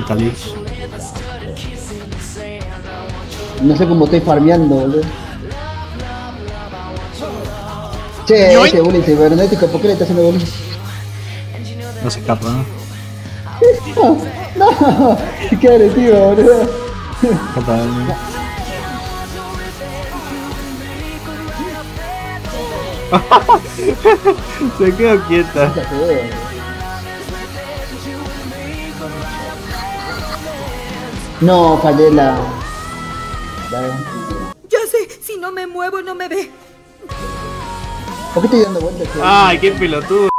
¿Qué tal, Lich? No sé cómo estoy farmeando, boludo. Che, ¡Yoink! ese bullying cibernético, ¿por qué le está haciendo bullying? No se escapa, ¿no? No, no, qué agresivo, boludo. ¿Qué tal? Se quedó quieta. No, fallé la... Ya sé, si no me muevo no me ve. ¿Por qué estoy dando vueltas? ¡Ay, qué pelotudo!